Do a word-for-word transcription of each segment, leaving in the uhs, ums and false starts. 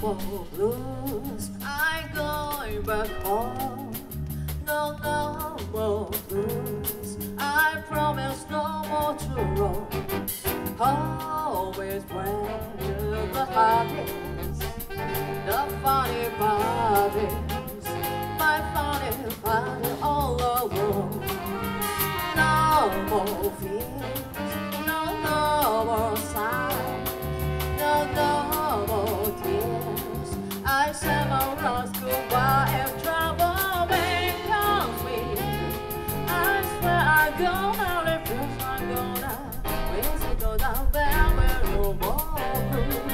more blues. I'm going back home. No, no more blues. I promise no more to roam. Always where the heart is, the funny part is, my funny party all alone. No more fears, no, no more sighs, no, no more tears. I said my lost goodbye if trouble becomes me. I swear I'm gonna refuse, I'm gonna raise it, go down there where no more blues.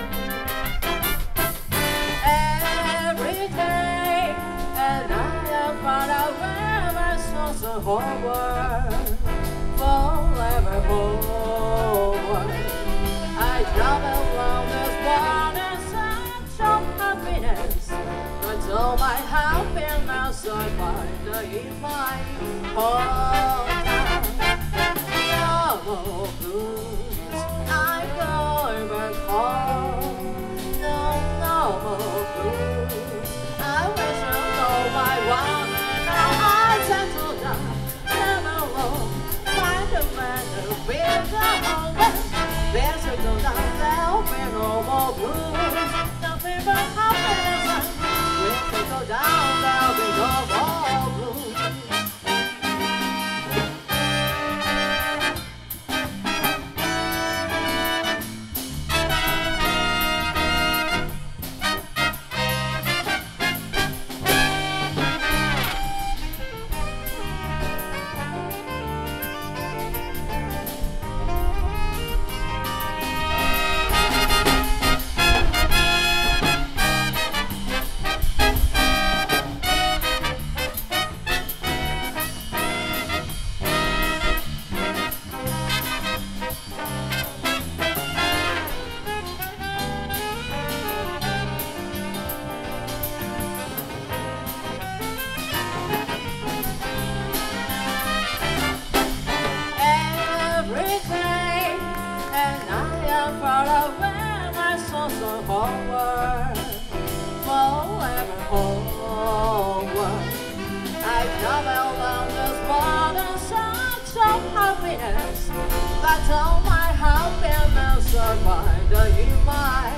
Every day, and I am far away, my soul's a whole world, forever forward. I travel along this world in search of happiness, but all my happiness I find in my hometown. No more blues, I'm going back home. No, no more blues, I wish I know my one and now I settle down. Never alone, find a man who feels the whole world. There's a go down, there'll be no more blues, nothing but happiness. There's a go down, there'll be no more blues. Far away, my soul's a homeward, forever homeward. I travel down this world in search of happiness, but all my happiness I find in my